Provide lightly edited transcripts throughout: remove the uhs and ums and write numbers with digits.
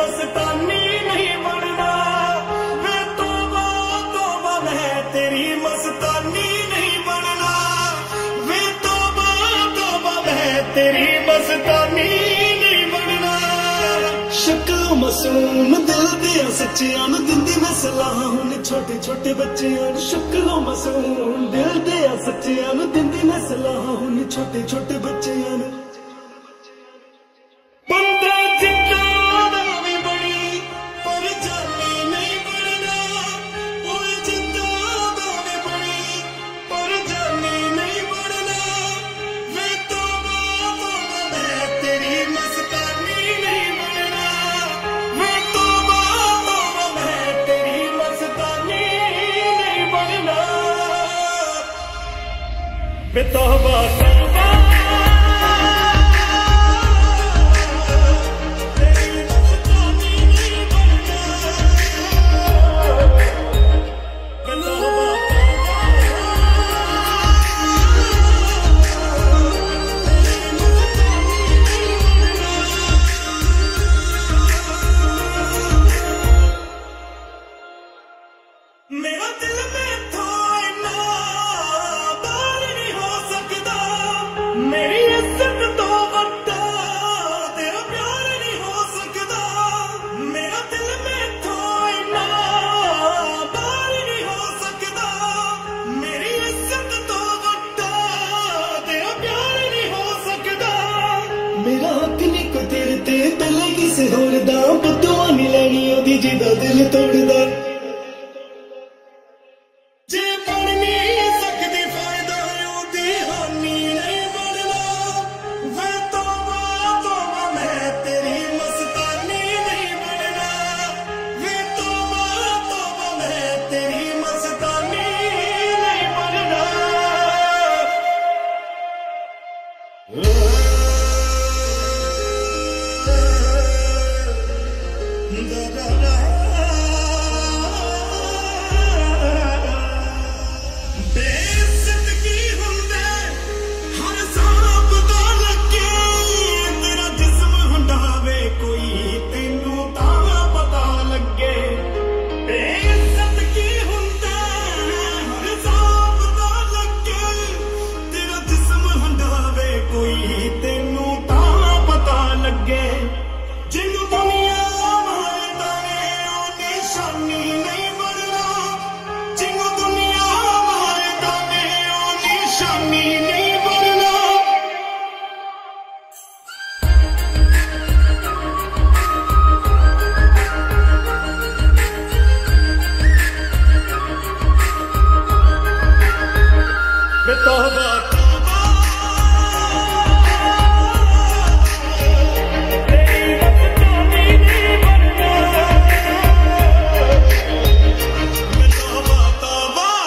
मस्तानी नहीं बनना। वे तौबा तौबा मैं तेरी मस्तानी नहीं बनना। वे तौबा तौबा मैं तेरी मस्तानी नहीं बनना। शक्ल मासूम दिल दिया सच्चियां नूं दिंदी मैं सलाह हुण छोटे छोटे बच्चियां नूं। शक्ल मासूम दिल दिया सच्चियां नूं दिंदी मैं सलाह हुण छोटे छोटे बच्चियां नूं। बंदा जिद्दां दा वी बनी पर जानी नहीं बनना। ओए जिद्दां दा वी बनी पर जानी नहीं बनना। वे तौबा तौबा मैं तेरी मस्तानी नहीं बनना। वे तौबा तौबा मैं तेरी मस्तानी नहीं बनना। वे तौबा तौबा मेरा दिल में इन्ना बाहर नहीं हो सकता। मेरी इज्जत तो वड्डा तेरा प्यार नहीं हो सकता। मेरा दिल में इन्ना बाहर नहीं हो सकता। मेरी इज्जत तो वड्डा तेरा प्यार नहीं हो सकता। मेरा हक नहीं कोई तेरे ते पहले किसे होर दा बदुआ नहीं लैनी ओदी जिदा दिल तोड़दा।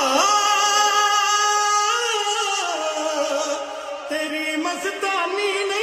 तेरी मस्तानी